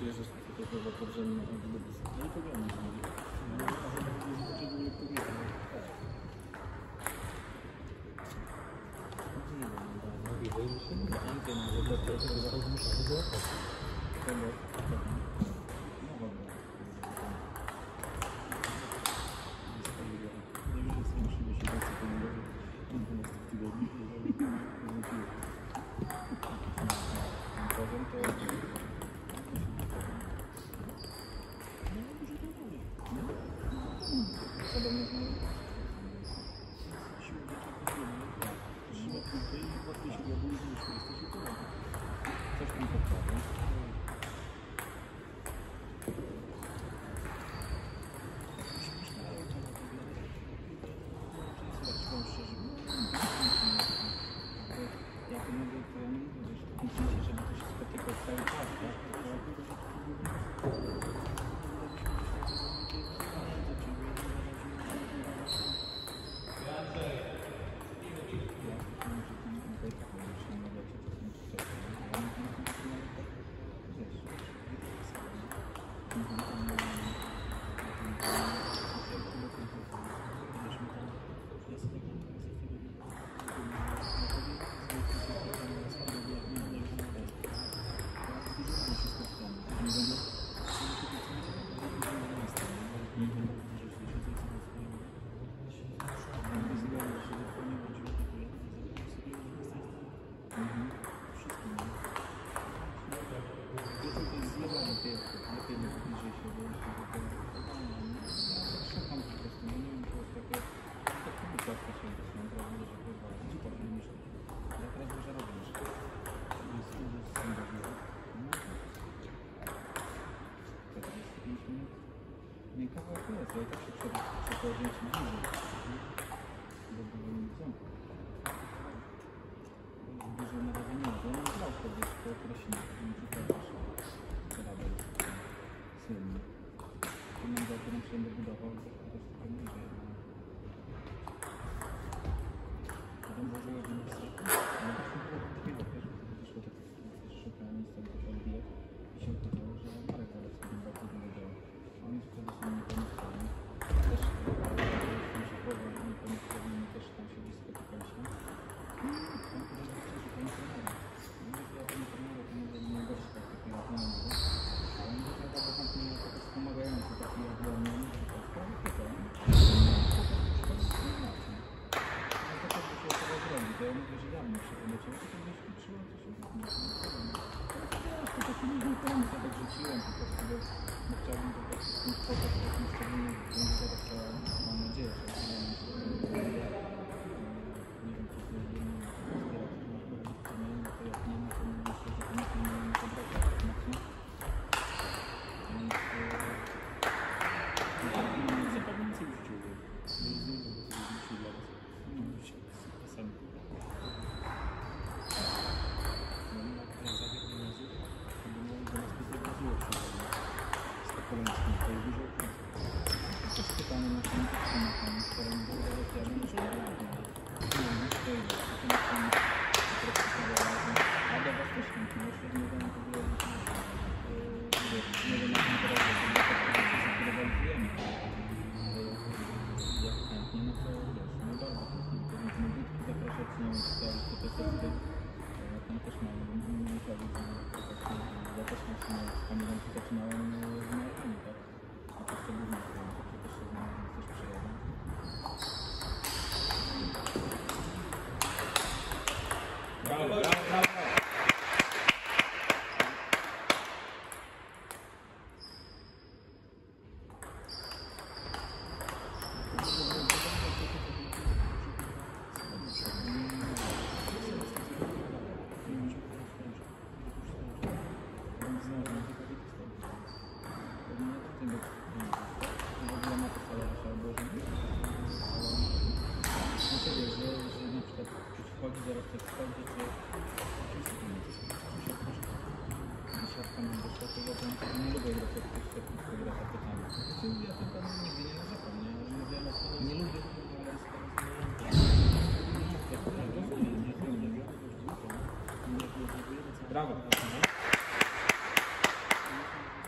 bierzesz to chyba podrzędne, a gdyby no i poglądam znowu. No, a że tak nie potrzebuję kobiety. Nie wiem, Ankę może to ja tak się przeprowadziłem ci bliżej. Bo było mi co? Bliżej na razie nie, bo on grał wtedy w określeniu. Nie przypadłeś. Rada jest słynny. To nam za którym się będę budował, to po prostu trochę bliżej. Potem włożyłem w miejsce. No to się było takiego, wiesz, bo wyszło tak, szukałem miejsca, gdzie się odbijać. I się okazało, że Marek Zalewski mi bardzo dużo dał. On jest wtedy sobie niepełnosprawny. Też niepełnosprawnymi też tam się gdzieś spotykaliśmy. On powiedział, że chce, że pani trenera. No ja pani trenera to może nie gości tak takiego jak na mnie. A on mówi, że bardzo chętnie jest taki wspomagający, taki jak dla mnie. To pytałem. No to też by się trzeba zrobić. To ja mówię, że ja muszę polecieć. To gdzieś liczyłem, to się to taki nie pomysł, ja tak rzuciłem po prostu, bo chciałbym po prostu z tym spotkać w takim szczególnym względzie, teraz mam nadzieję, że nie wiem, czy to jest jedno wspierać, czy masz robić, to nie, no to jak nie, no to myślę, że to nikt nie ma pobrać tak mocno. Więc zapewne nic nie rzuciłby. Nie wiem, bo to rzucił dla was. Nie wiem, się sami. Kolejny to jest dużo okresu. To jest pytanie na tym, które nie było zawiadomo, że nie ma. Nie to jest. A do was też chętnie, jeszcze nie wiem, to było nie wiem, na tym teraz, bo to realizujemy. Jak chętnie, no to wiesz, no bardzo chętnie. Powinniśmy budki zapraszać, nie wiem, to też tam też mamy, ja też z kandydatami zaczynałem w maratonie, tak? A to jeszcze głównie to też się znam, więc też przyjadę. Brawo, brawo, brawo! Wchodzi, zaraz coś wchodzi, czy siatka nam wyszła, to ja nie lubię grać jak ktoś siatki swoje gra tapetami. Ja tym panu nigdy nie narzekam, nie lubię tego, ale brawo!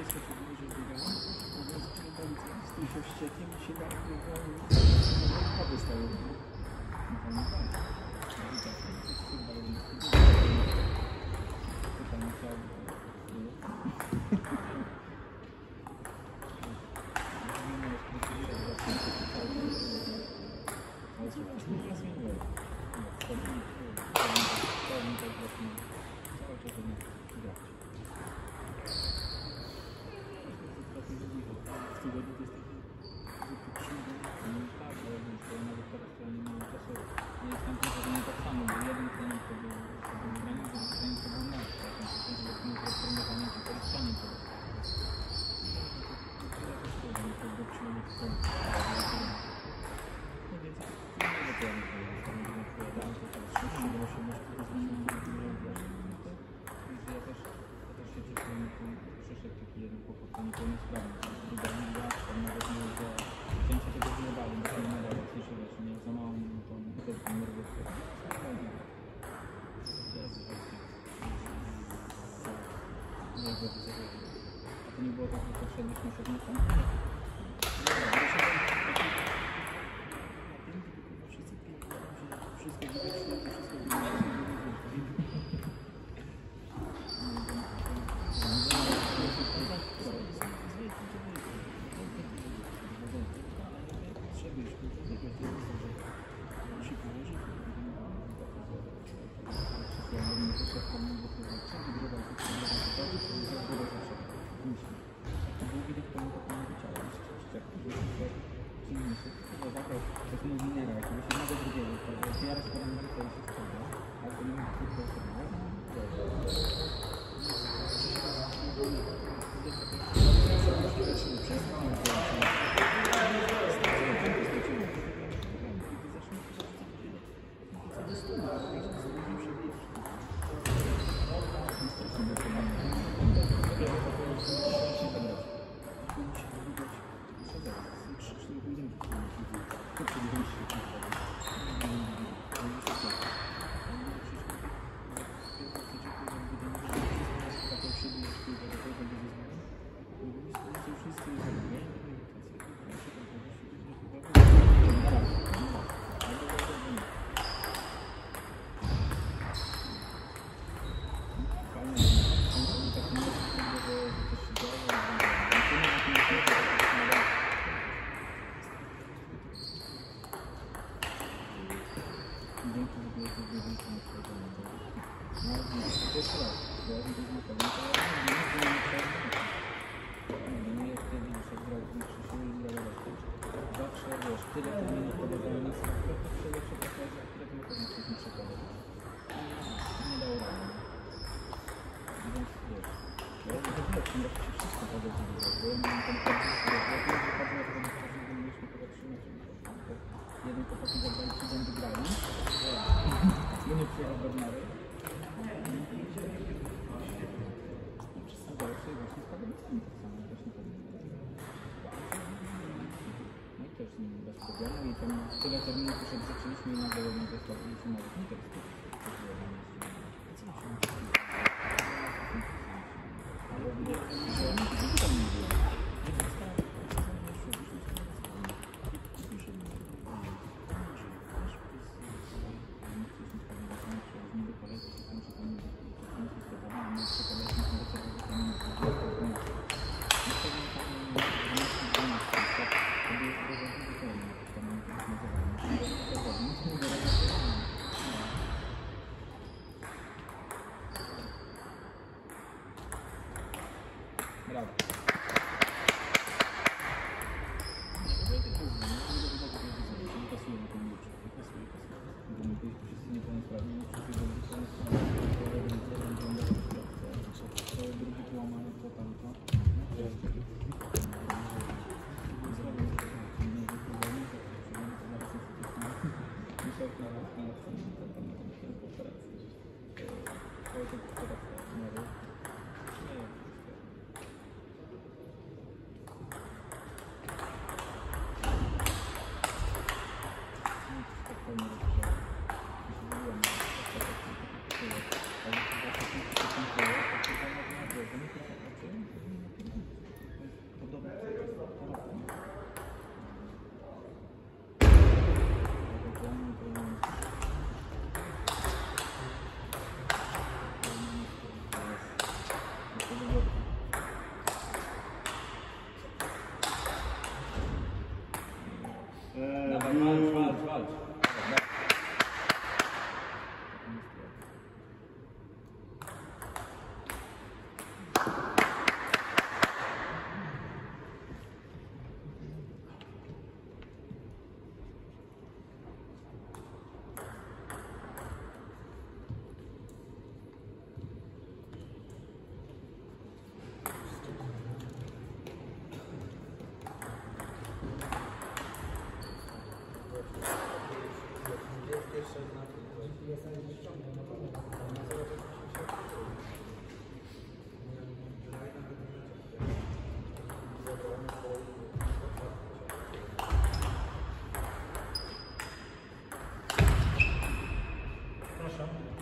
dziecko się było, że biegało, mówiąc, że z tym się wściekiem i się dalej biegało, wody stały. No tak. A to nie było tak, że poszedliśmy przed nocą? Wszystko widać, wszystko jeden chłopaki zabrali 3 dni grali, bo nie przyjechał Bernary. Przestawiało sobie właśnie spadobnicami tak samo, właśnie tak. No i też z nimi bez problemu i tam tyle terminów już odrzuciliśmy i nagle jedno zostawiliśmy nawet nie tekstu. Brawo. Przepraszam.